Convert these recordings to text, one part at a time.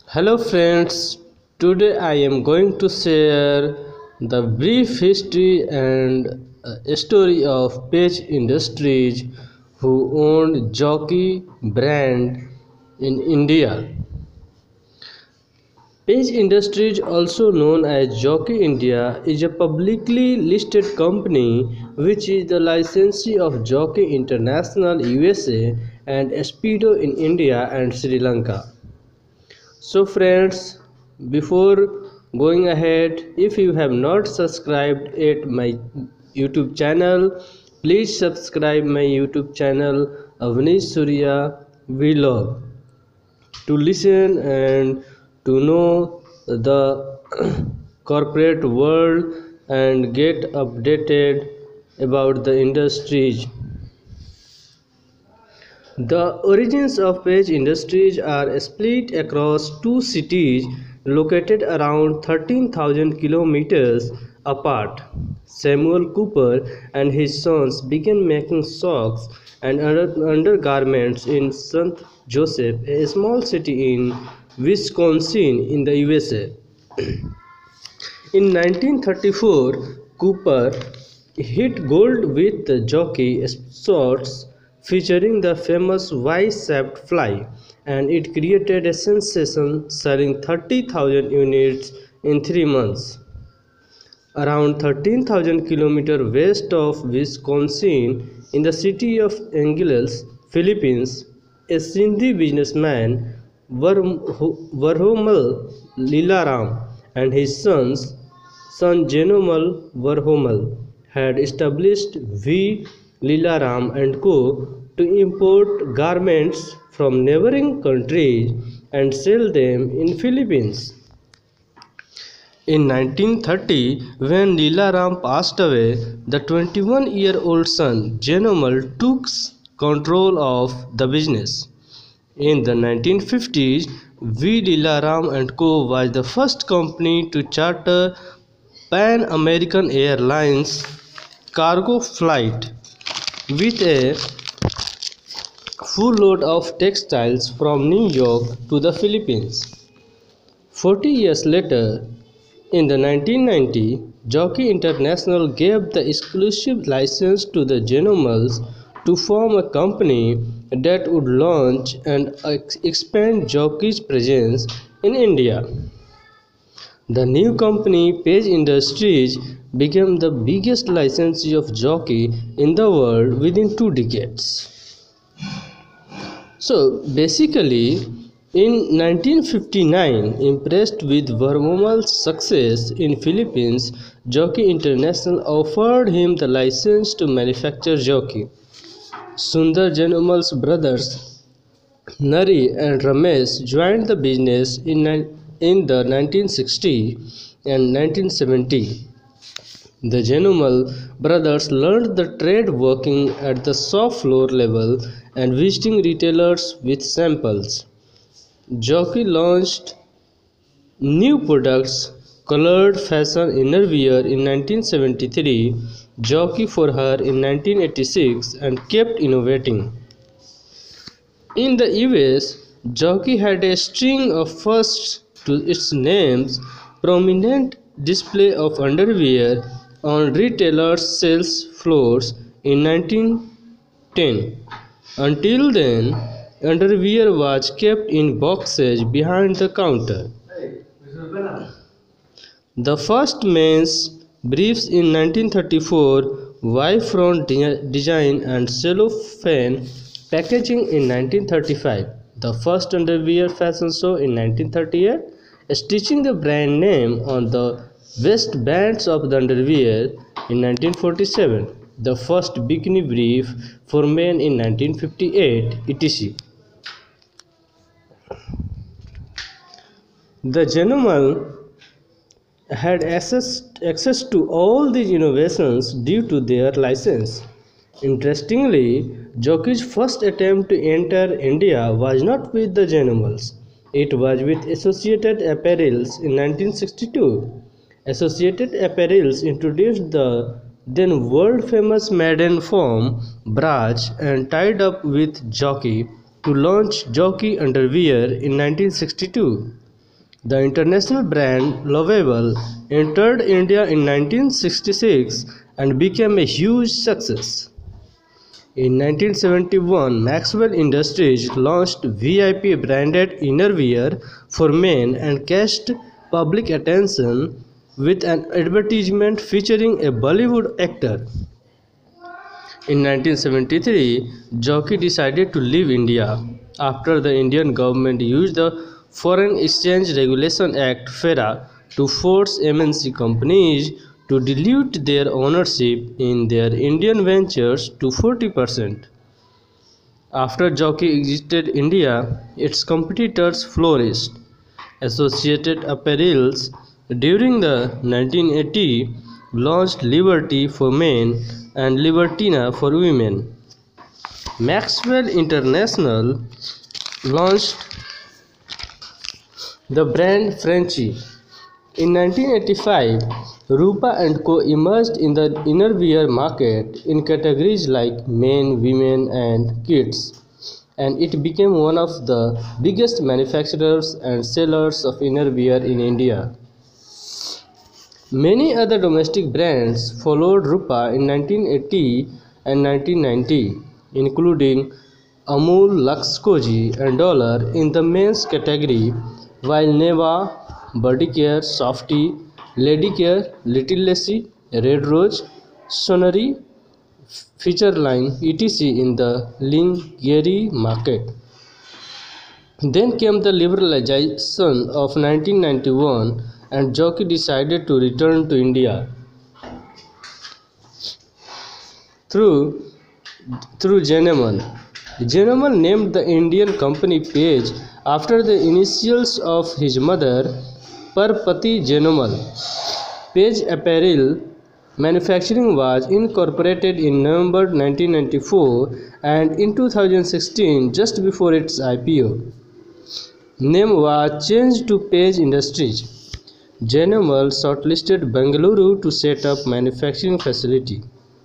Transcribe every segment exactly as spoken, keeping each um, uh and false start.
Hello friends, today I am going to share the brief history and uh, story of Page Industries who owned Jockey brand in India. Page Industries, also known as Jockey India, is a publicly listed company which is the licensee of Jockey International U S A and Speedo in India and Sri Lanka. So friends, before going ahead, if you have not subscribed yet my YouTube channel, please subscribe my YouTube channel Avnish Surya Vlog to listen and to know the corporate world and get updated about the industries. The origins of Page Industries are split across two cities located around thirteen thousand kilometers apart. Samuel Cooper and his sons began making socks and under- undergarments in Saint Joseph, a small city in Wisconsin in the U S A. In nineteen thirty-four, Cooper hit gold with the Jockey shorts featuring the famous Y-shaped fly, and it created a sensation, selling thirty thousand units in three months. Around thirteen thousand kilometers west of Wisconsin, in the city of Angeles, Philippines, a Sindhi businessman, Varhomal Lilaram, and his sons, son Jenomal Varhomal, had established V. Lilaram and Co. to import garments from neighboring countries and sell them in Philippines. In nineteen thirty, when Leela Ram passed away, the twenty-one-year-old son Jenomal took control of the business. In the nineteen fifties, V. Leela Ram and Co. was the first company to charter Pan American Airlines cargo flight with a full load of textiles from New York to the Philippines. Forty years later, in the nineteen ninety, Jockey International gave the exclusive license to the Genomals to form a company that would launch and expand Jockey's presence in India. The new company, Page Industries, became the biggest licensee of Jockey in the world within two decades. So basically, in nineteen fifty-nine, impressed with Varmomal's success in Philippines, Jockey International offered him the license to manufacture Jockey. Sundar Jenomal's brothers Nari and Ramesh joined the business in, in the nineteen sixty and nineteen seventy. The Jenomal brothers learned the trade working at the shop floor level and visiting retailers with samples. Jockey launched new products, colored fashion innerwear in nineteen seventy-three, Jockey for Her in nineteen eighty-six, and kept innovating. In the U S, Jockey had a string of firsts to its name's prominent display of underwear on retailers' sales floors in nineteen ten. Until then, underwear was kept in boxes behind the counter. The first men's briefs in nineteen thirty-four, Y-front design and cellophane packaging in nineteen thirty-five. The first underwear fashion show in nineteen thirty-eight, stitching the brand name on the waistbands of the underwear in nineteen forty-seven. The first bikini brief for men in nineteen fifty-eight, et cetera. The Genomal had access, access to all these innovations due to their license. Interestingly, Jockey's first attempt to enter India was not with the Genomals. It was with Associated Apparels in nineteen sixty-two. Associated Apparels introduced the then world-famous maiden form Braj and tied up with Jockey to launch Jockey underwear in nineteen sixty-two. The international brand Lovable entered India in nineteen sixty-six and became a huge success. In nineteen seventy-one, Maxwell Industries launched V I P branded innerwear for men and catched public attention with an advertisement featuring a Bollywood actor. In nineteen seventy-three, Jockey decided to leave India after the Indian government used the Foreign Exchange Regulation Act (FERA) to force M N C companies to dilute their ownership in their Indian ventures to forty percent. After Jockey exited India, its competitors flourished. Associated Apparels during the nineteen eighty launched Liberty for men and Libertina for women. Maxwell International launched the brand Frenchy. In nineteen eighty-five, Rupa and Co emerged in the innerwear market in categories like men, women, and kids, and it became one of the biggest manufacturers and sellers of innerwear in India. Many other domestic brands followed Rupa in nineteen eighty and nineteen ninety, including Amul, Lux Cozi, and Dollar in the men's category, while Neva, Bodycare, Softy, Ladycare, Little Lassie, Red Rose, Sonnery, Feature Line, et cetera in the lingerie market. Then came the liberalization of nineteen ninety-one and Jockey decided to return to India. Through, through Genemal. Genemal named the Indian company Page after the initials of his mother, Parpati Genemal. Page Apparel manufacturing was incorporated in November nineteen ninety-four and in two thousand sixteen, just before its I P O. Name was changed to Page Industries. Genemal shortlisted Bangalore to set up manufacturing facility.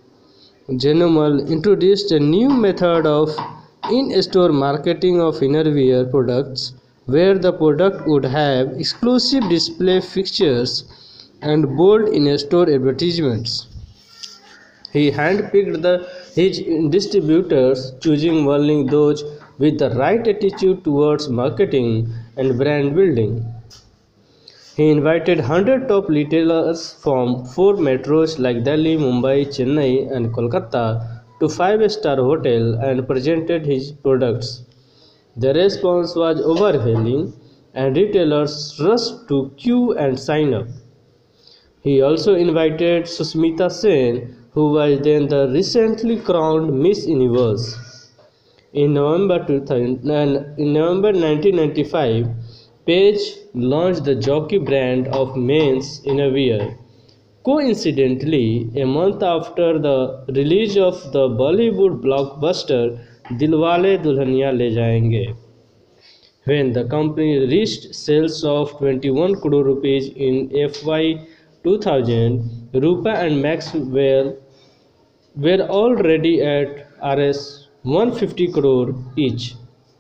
Genemal introduced a new method of in-store marketing of innerwear products, where the product would have exclusive display fixtures and bold in-store advertisements. He handpicked the, his distributors, choosing only those with the right attitude towards marketing and brand building. He invited one hundred top retailers from four metros like Delhi, Mumbai, Chennai, and Kolkata to five-star hotel and presented his products. The response was overwhelming, and retailers rushed to queue and sign up. He also invited Susmita Sen, who was then the recently crowned Miss Universe. In November, two thousand, in November nineteen ninety-five, Page launched the Jockey brand of men's innerwear. Coincidentally, a month after the release of the Bollywood blockbuster Dilwale Dulhania Le Jayenge, when the company reached sales of twenty-one crore rupees in F Y two thousand, Rupa and Maxwell were already at Rs one hundred fifty crore each.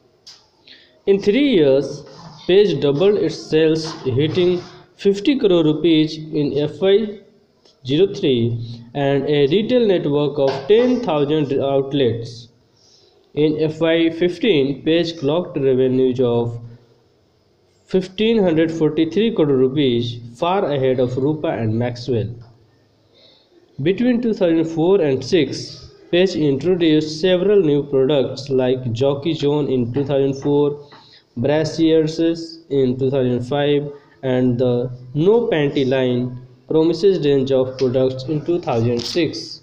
In three years, Page doubled its sales, hitting fifty crore rupees in F Y oh three and a retail network of ten thousand outlets. In F Y fifteen, Page clocked revenues of one thousand five hundred forty-three crore rupees, far ahead of Rupa and Maxwell. Between two thousand four and six, Page introduced several new products like Jockey Zone in two thousand four, Brassieres in two thousand five, and the No Panty line promises range of products in two thousand six.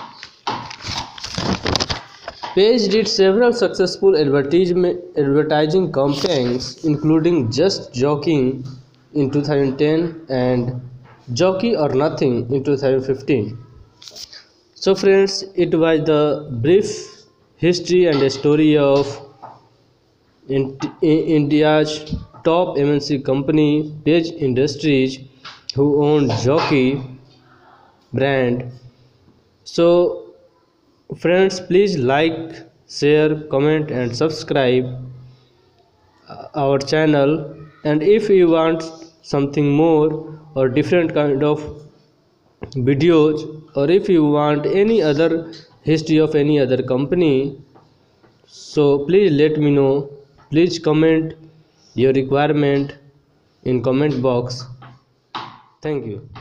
Page did several successful advertising campaigns, including Just Jockeying in two thousand ten and Jockey or Nothing in two thousand fifteen. So friends, it was the brief history and the story of India's top M N C company Page Industries, who owned Jockey brand. So friends, please like, share, comment and subscribe our channel And if you want something more or different kind of videos, or if you want any other history of any other company, so please let me know. Please comment your requirement in comment box. Thank you.